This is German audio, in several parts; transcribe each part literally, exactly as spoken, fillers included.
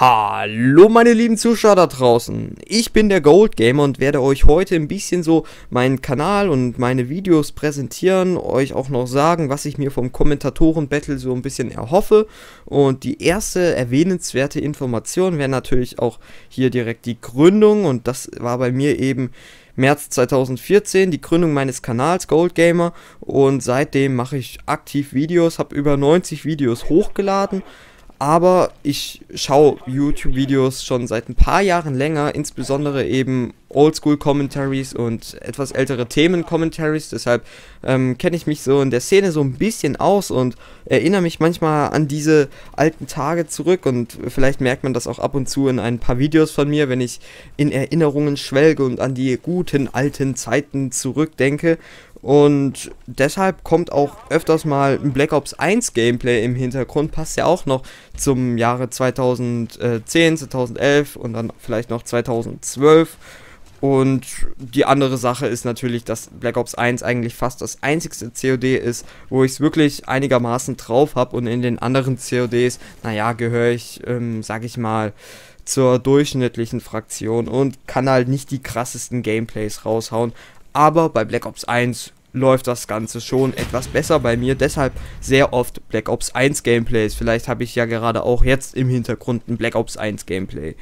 Hallo meine lieben Zuschauer da draußen, ich bin der Gold Gamer und werde euch heute ein bisschen so meinen Kanal und meine Videos präsentieren, euch auch noch sagen, was ich mir vom Kommentatoren-Battle so ein bisschen erhoffe. Und die erste erwähnenswerte Information wäre natürlich auch hier direkt die Gründung, und das war bei mir eben März zweitausendvierzehn, die Gründung meines Kanals Gold Gamer, und seitdem mache ich aktiv Videos, habe über neunzig Videos hochgeladen. Aber ich schaue YouTube-Videos schon seit ein paar Jahren länger, insbesondere eben Oldschool-Commentaries und etwas ältere Themen-Commentaries. Deshalb ähm, kenne ich mich so in der Szene so ein bisschen aus und erinnere mich manchmal an diese alten Tage zurück. Und vielleicht merkt man das auch ab und zu in ein paar Videos von mir, wenn ich in Erinnerungen schwelge und an die guten alten Zeiten zurückdenke. Und deshalb kommt auch öfters mal ein Black Ops eins Gameplay im Hintergrund, passt ja auch noch zum Jahre zweitausendzehn, zweitausendelf und dann vielleicht noch zweitausendzwölf. Und die andere Sache ist natürlich, dass Black Ops eins eigentlich fast das einzigste C O D ist, wo ich es wirklich einigermaßen drauf habe, und in den anderen C O Ds, naja, gehöre ich, ähm, sag ich mal, zur durchschnittlichen Fraktion und kann halt nicht die krassesten Gameplays raushauen. Aber bei Black Ops eins läuft das Ganze schon etwas besser bei mir, deshalb sehr oft Black Ops eins Gameplays. Vielleicht habe ich ja gerade auch jetzt im Hintergrund ein Black Ops eins Gameplay.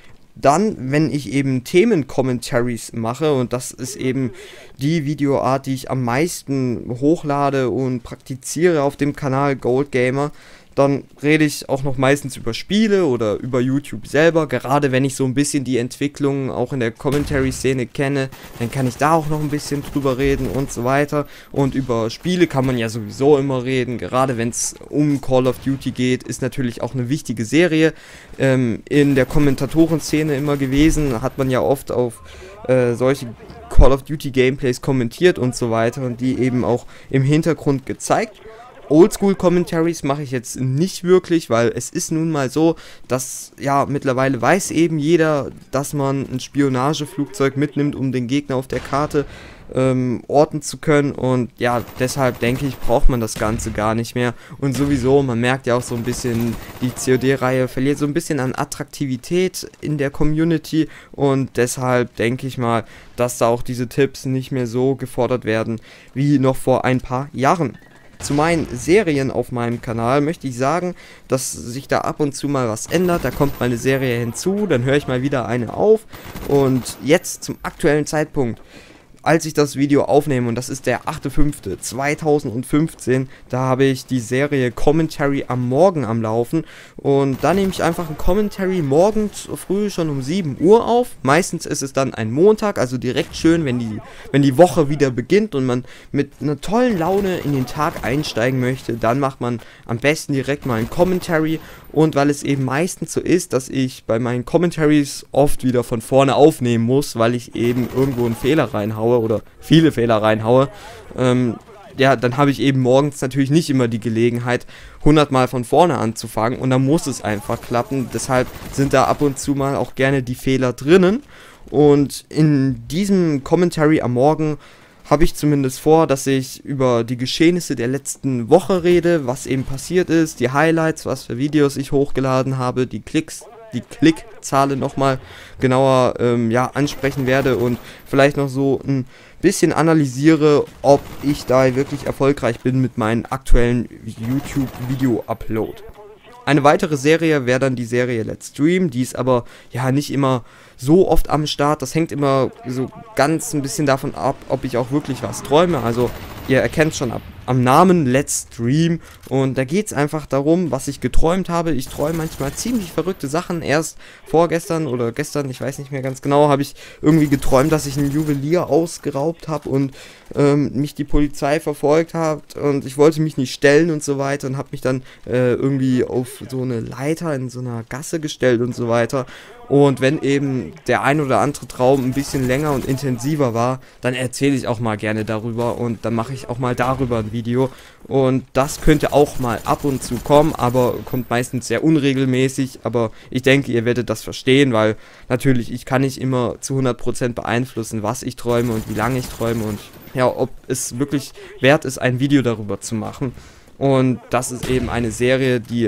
Dann, wenn ich eben Themen-Commentaries mache, und das ist eben die Videoart, die ich am meisten hochlade und praktiziere auf dem Kanal Gold Gamer, dann rede ich auch noch meistens über Spiele oder über YouTube selber. Gerade wenn ich so ein bisschen die Entwicklung auch in der Commentary-Szene kenne, dann kann ich da auch noch ein bisschen drüber reden und so weiter. Und über Spiele kann man ja sowieso immer reden. Gerade wenn es um Call of Duty geht, ist natürlich auch eine wichtige Serie ähm, in der Kommentatoren-Szene immer gewesen. Hat man ja oft auf äh, solche Call of Duty Gameplays kommentiert und so weiter und die eben auch im Hintergrund gezeigt. Oldschool-Commentaries mache ich jetzt nicht wirklich, weil es ist nun mal so, dass, ja, mittlerweile weiß eben jeder, dass man ein Spionageflugzeug mitnimmt, um den Gegner auf der Karte ähm, orten zu können, und ja, deshalb denke ich, braucht man das Ganze gar nicht mehr. Und sowieso, man merkt ja auch so ein bisschen, die C O D-Reihe verliert so ein bisschen an Attraktivität in der Community, und deshalb denke ich mal, dass da auch diese Tipps nicht mehr so gefordert werden wie noch vor ein paar Jahren. Zu meinen Serien auf meinem Kanal möchte ich sagen, dass sich da ab und zu mal was ändert. Da kommt mal eine Serie hinzu, dann höre ich mal wieder eine auf. Und jetzt zum aktuellen Zeitpunkt, als ich das Video aufnehme, und das ist der achte fünfte zweitausendfünfzehn, da habe ich die Serie Commentary am Morgen am Laufen, und da nehme ich einfach ein Commentary morgens früh schon um sieben Uhr auf. Meistens ist es dann ein Montag, also direkt schön, wenn die, wenn die Woche wieder beginnt und man mit einer tollen Laune in den Tag einsteigen möchte, dann macht man am besten direkt mal ein Commentary. Und weil es eben meistens so ist, dass ich bei meinen Commentaries oft wieder von vorne aufnehmen muss, weil ich eben irgendwo einen Fehler reinhaue oder viele Fehler reinhaue, ähm, ja, dann habe ich eben morgens natürlich nicht immer die Gelegenheit, hundertmal von vorne anzufangen, und dann muss es einfach klappen. Deshalb sind da ab und zu mal auch gerne die Fehler drinnen. Und in diesem Commentary am Morgen habe ich zumindest vor, dass ich über die Geschehnisse der letzten Woche rede, was eben passiert ist, die Highlights, was für Videos ich hochgeladen habe, die Klicks, die Klickzahlen nochmal genauer ähm, ja, ansprechen werde, und vielleicht noch so ein bisschen analysiere, ob ich da wirklich erfolgreich bin mit meinem aktuellen YouTube-Video-Upload. Eine weitere Serie wäre dann die Serie Let's Stream, die ist aber ja nicht immer so oft am Start. Das hängt immer so ganz ein bisschen davon ab, ob ich auch wirklich was träume. Also ihr erkennt schon ab, am Namen Let's Stream, und da geht es einfach darum, was ich geträumt habe. Ich träume manchmal ziemlich verrückte Sachen. Erst vorgestern oder gestern, ich weiß nicht mehr ganz genau, habe ich irgendwie geträumt, dass ich einen Juwelier ausgeraubt habe und ähm, mich die Polizei verfolgt hat, und ich wollte mich nicht stellen und so weiter, und habe mich dann äh, irgendwie auf so eine Leiter in so einer Gasse gestellt und so weiter. Und wenn eben der ein oder andere Traum ein bisschen länger und intensiver war, dann erzähle ich auch mal gerne darüber, und dann mache ich auch mal darüber ein Video. Und das könnte auch mal ab und zu kommen, aber kommt meistens sehr unregelmäßig. Aber ich denke, ihr werdet das verstehen, weil natürlich, ich kann nicht immer zu hundert Prozent beeinflussen, was ich träume und wie lange ich träume, und ja, ob es wirklich wert ist, ein Video darüber zu machen. Und das ist eben eine Serie, die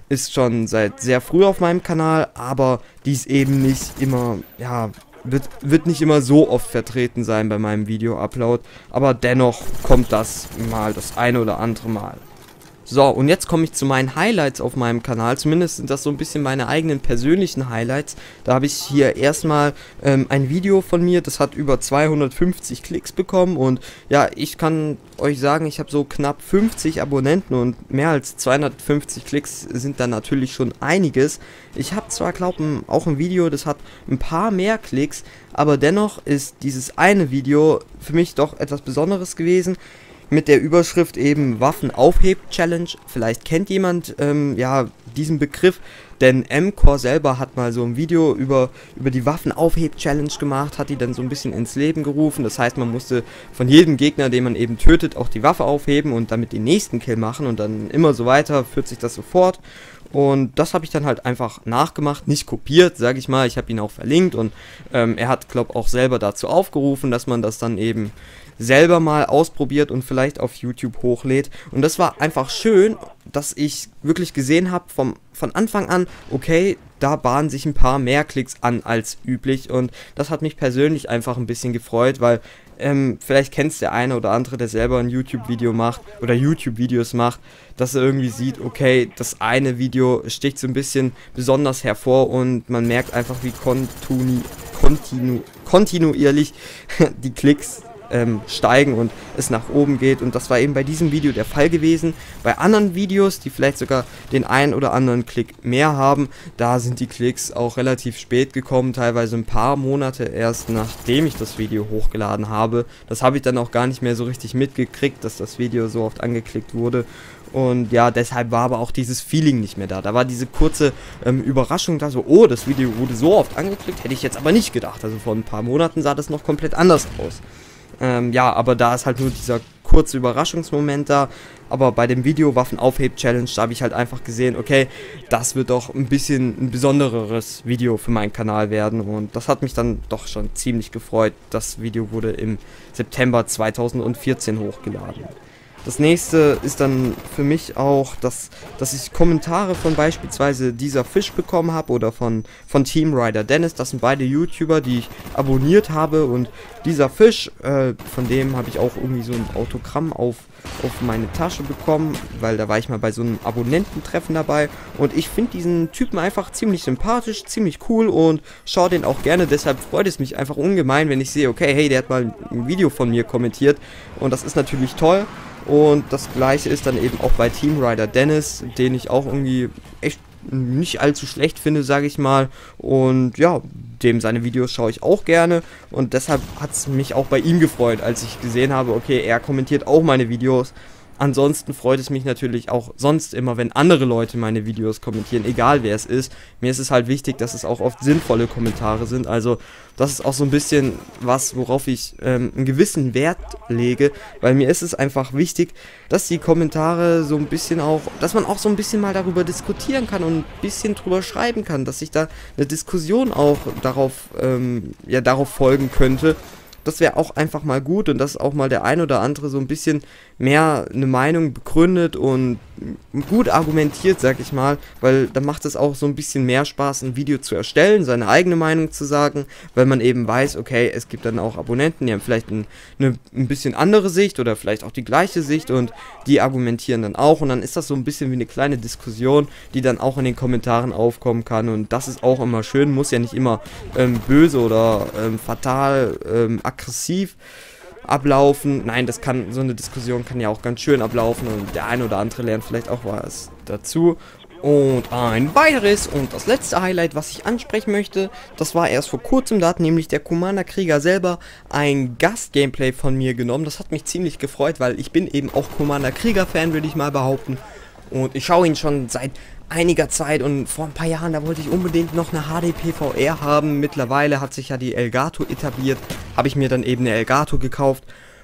ist schon seit sehr früh auf meinem Kanal, aber die ist eben nicht immer, ja, wird, wird nicht immer so oft vertreten sein bei meinem Video-Upload, aber dennoch kommt das mal das eine oder andere Mal. So, und jetzt komme ich zu meinen Highlights auf meinem Kanal. Zumindest sind das so ein bisschen meine eigenen persönlichen Highlights. Da habe ich hier erstmal ähm, ein Video von mir, das hat über zweihundertfünfzig Klicks bekommen. Und ja, ich kann euch sagen, ich habe so knapp fünfzig Abonnenten und mehr als zweihundertfünfzig Klicks sind dann natürlich schon einiges. Ich habe zwar, glaube ich, auch ein Video, das hat ein paar mehr Klicks, aber dennoch ist dieses eine Video für mich doch etwas Besonderes gewesen. Mit der Überschrift eben Waffen-Aufheb-Challenge. Vielleicht kennt jemand ähm, ja diesen Begriff, denn M-Core selber hat mal so ein Video über, über die Waffen-Aufheb-Challenge gemacht, hat die dann so ein bisschen ins Leben gerufen. Das heißt, man musste von jedem Gegner, den man eben tötet, auch die Waffe aufheben und damit den nächsten Kill machen und dann immer so weiter, führt sich das so fort. Und das habe ich dann halt einfach nachgemacht, nicht kopiert, sage ich mal. Ich habe ihn auch verlinkt und ähm, er hat, glaube ich, auch selber dazu aufgerufen, dass man das dann eben selber mal ausprobiert und vielleicht auf YouTube hochlädt. Und das war einfach schön, dass ich wirklich gesehen habe vom von Anfang an, okay, da bahnen sich ein paar mehr Klicks an als üblich. Und das hat mich persönlich einfach ein bisschen gefreut, weil ähm, vielleicht kennt es der eine oder andere, der selber ein YouTube-Video macht oder YouTube-Videos macht, dass er irgendwie sieht, okay, das eine Video sticht so ein bisschen besonders hervor und man merkt einfach, wie kontinu kontinu kontinuierlich die Klicks Ähm, steigen und es nach oben geht, und das war eben bei diesem Video der Fall gewesen. Bei anderen Videos, die vielleicht sogar den einen oder anderen Klick mehr haben, da sind die Klicks auch relativ spät gekommen, teilweise ein paar Monate erst nachdem ich das Video hochgeladen habe. Das habe ich dann auch gar nicht mehr so richtig mitgekriegt, dass das Video so oft angeklickt wurde. Und ja, deshalb war aber auch dieses Feeling nicht mehr da. Da war diese kurze ähm, Überraschung da, so, oh, das Video wurde so oft angeklickt, hätte ich jetzt aber nicht gedacht. Also vor ein paar Monaten sah das noch komplett anders aus. Ähm, ja, aber da ist halt nur dieser kurze Überraschungsmoment da. Aber bei dem Video Waffen-Aufheb-Challenge, da habe ich halt einfach gesehen, okay, das wird doch ein bisschen ein besondereres Video für meinen Kanal werden. Und das hat mich dann doch schon ziemlich gefreut. Das Video wurde im September zweitausendvierzehn hochgeladen. Das nächste ist dann für mich auch, dass, dass ich Kommentare von beispielsweise dieser Fisch bekommen habe oder von, von Team Rider Dennis. Das sind beide YouTuber, die ich abonniert habe, und dieser Fisch, äh, von dem habe ich auch irgendwie so ein Autogramm auf, auf meine Tasche bekommen, weil da war ich mal bei so einem Abonnententreffen dabei, und ich finde diesen Typen einfach ziemlich sympathisch, ziemlich cool und schaue den auch gerne. Deshalb freut es mich einfach ungemein, wenn ich sehe, okay, hey, der hat mal ein Video von mir kommentiert, und das ist natürlich toll. Und das gleiche ist dann eben auch bei Team Rider Dennis, den ich auch irgendwie echt nicht allzu schlecht finde, sage ich mal. Und ja, dem seine Videos schaue ich auch gerne. Und deshalb hat es mich auch bei ihm gefreut, als ich gesehen habe, okay, er kommentiert auch meine Videos. Ansonsten freut es mich natürlich auch sonst immer, wenn andere Leute meine Videos kommentieren, egal wer es ist. Mir ist es halt wichtig, dass es auch oft sinnvolle Kommentare sind. Also das ist auch so ein bisschen was, worauf ich ähm, einen gewissen Wert lege, weil mir ist es einfach wichtig, dass die Kommentare so ein bisschen auch, dass man auch so ein bisschen mal darüber diskutieren kann und ein bisschen drüber schreiben kann, dass sich da eine Diskussion auch darauf, ähm, ja, darauf folgen könnte. Das wäre auch einfach mal gut, und dass auch mal der ein oder andere so ein bisschen mehr eine Meinung begründet und gut argumentiert, sag ich mal, weil dann macht es auch so ein bisschen mehr Spaß, ein Video zu erstellen, seine eigene Meinung zu sagen, weil man eben weiß, okay, es gibt dann auch Abonnenten, die haben vielleicht ein, eine ein bisschen andere Sicht oder vielleicht auch die gleiche Sicht, und die argumentieren dann auch, und dann ist das so ein bisschen wie eine kleine Diskussion, die dann auch in den Kommentaren aufkommen kann, und das ist auch immer schön, muss ja nicht immer ähm, böse oder ähm, fatal ähm, aggressiv ablaufen. Nein, das kann, so eine Diskussion kann ja auch ganz schön ablaufen, und der eine oder andere lernt vielleicht auch was dazu. Und ein weiteres und das letzte Highlight, was ich ansprechen möchte, das war erst vor kurzem, da hat nämlich der Commander Krieger selber ein Gast-Gameplay von mir genommen. Das hat mich ziemlich gefreut, weil ich bin eben auch Commander Krieger-Fan, würde ich mal behaupten. Und ich schaue ihn schon seit einiger Zeit, und vor ein paar Jahren, da wollte ich unbedingt noch eine H D P V R haben. Mittlerweile hat sich ja die Elgato etabliert, habe ich mir dann eben eine Elgato gekauft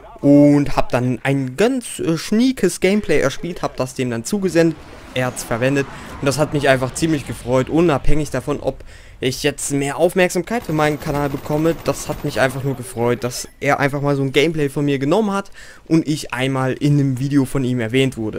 und habe dann ein ganz äh, schniekes Gameplay erspielt, habe das dem dann zugesendet, er hat es verwendet, und das hat mich einfach ziemlich gefreut, unabhängig davon, ob ich jetzt mehr Aufmerksamkeit für meinen Kanal bekomme. Das hat mich einfach nur gefreut, dass er einfach mal so ein Gameplay von mir genommen hat und ich einmal in einem Video von ihm erwähnt wurde.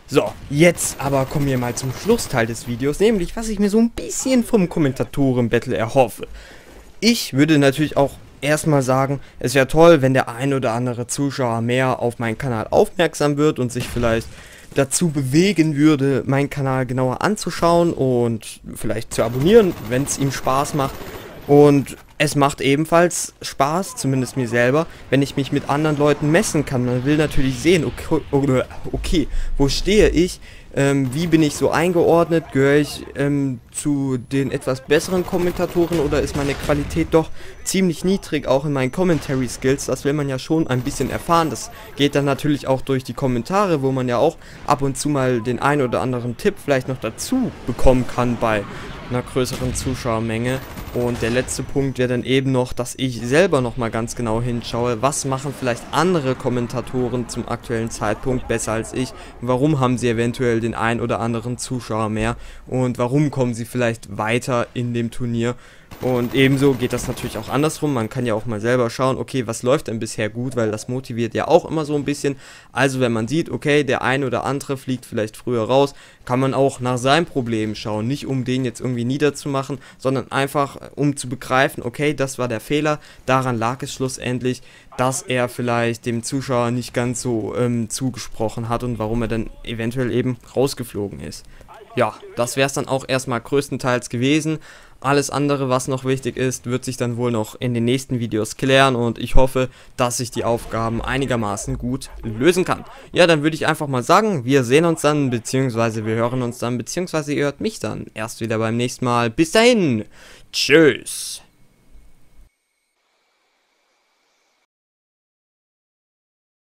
So, jetzt aber kommen wir mal zum Schlussteil des Videos, nämlich was ich mir so ein bisschen vom Kommentatoren-Battle erhoffe. Ich würde natürlich auch erstmal sagen, es wäre toll, wenn der ein oder andere Zuschauer mehr auf meinen Kanal aufmerksam wird und sich vielleicht dazu bewegen würde, meinen Kanal genauer anzuschauen und vielleicht zu abonnieren, wenn es ihm Spaß macht. Und es macht ebenfalls Spaß, zumindest mir selber, wenn ich mich mit anderen Leuten messen kann. Man will natürlich sehen, okay, okay wo stehe ich, ähm, wie bin ich so eingeordnet, gehöre ich ähm, zu den etwas besseren Kommentatoren oder ist meine Qualität doch ziemlich niedrig, auch in meinen Commentary Skills. Das will man ja schon ein bisschen erfahren. Das geht dann natürlich auch durch die Kommentare, wo man ja auch ab und zu mal den ein oder anderen Tipp vielleicht noch dazu bekommen kann bei einer größeren Zuschauermenge. Und der letzte Punkt wäre dann eben noch, dass ich selber nochmal ganz genau hinschaue, was machen vielleicht andere Kommentatoren zum aktuellen Zeitpunkt besser als ich, warum haben sie eventuell den ein oder anderen Zuschauer mehr und warum kommen sie vielleicht weiter in dem Turnier. Und ebenso geht das natürlich auch andersrum, man kann ja auch mal selber schauen, okay, was läuft denn bisher gut, weil das motiviert ja auch immer so ein bisschen. Also wenn man sieht, okay, der ein oder andere fliegt vielleicht früher raus, kann man auch nach seinem Problem schauen, nicht um den jetzt irgendwie niederzumachen, sondern einfach um zu begreifen, okay, das war der Fehler, daran lag es schlussendlich, dass er vielleicht dem Zuschauer nicht ganz so ähm, zugesprochen hat und warum er dann eventuell eben rausgeflogen ist. Ja, das wäre es dann auch erstmal größtenteils gewesen. Alles andere, was noch wichtig ist, wird sich dann wohl noch in den nächsten Videos klären und ich hoffe, dass ich die Aufgaben einigermaßen gut lösen kann. Ja, dann würde ich einfach mal sagen, wir sehen uns dann, beziehungsweise wir hören uns dann, beziehungsweise ihr hört mich dann erst wieder beim nächsten Mal. Bis dahin, tschüss!